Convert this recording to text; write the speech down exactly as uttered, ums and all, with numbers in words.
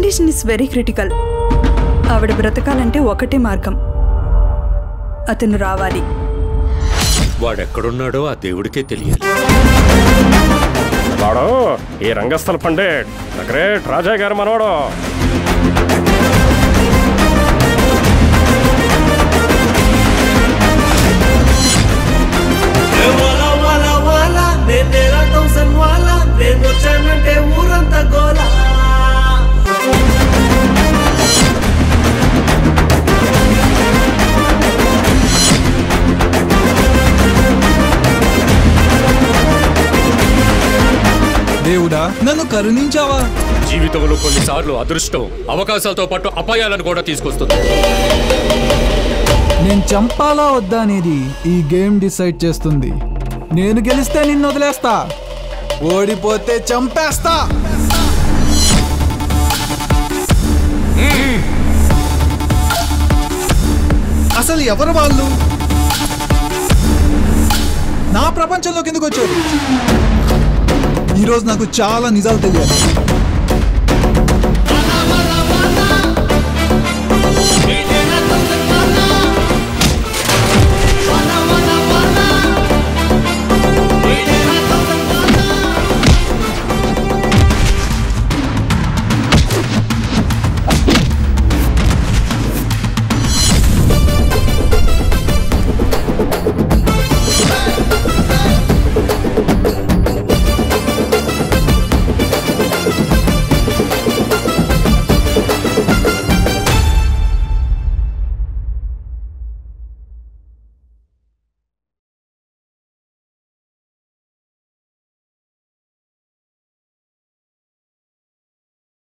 Condition is very critical. ఆవిడ బ్రతకాలంటే ఒకటే మార్గం, అతను రావాలి. వాడెక్కడున్నాడో ఆ దేవుడికే తెలియాలి. వాడు ఈ రంగస్థల పండిట్ గ్రేట్ రాజా గారు మనవాడు. ఊరంతా గోలా దేవుడా నన్ను కరుణించావా? జీవితంలో కొన్నిసార్లు అదృష్టం అవకాశాలతో పాటు అపాయాలను కూడా తీసుకొస్తుంది. నేను చంపాలా వద్దా అనేది ఈ గేమ్ డిసైడ్ చేస్తుంది. నేను గెలిస్తే నిన్ను వదిలేస్తా, ఓడిపోతే చంపేస్తా. అసలు ఎవరు వాళ్ళు? నా ప్రపంచంలోకి ఎందుకు వచ్చారు? ఈరోజు నాకు చాలా నిజాలు తెలియాలి.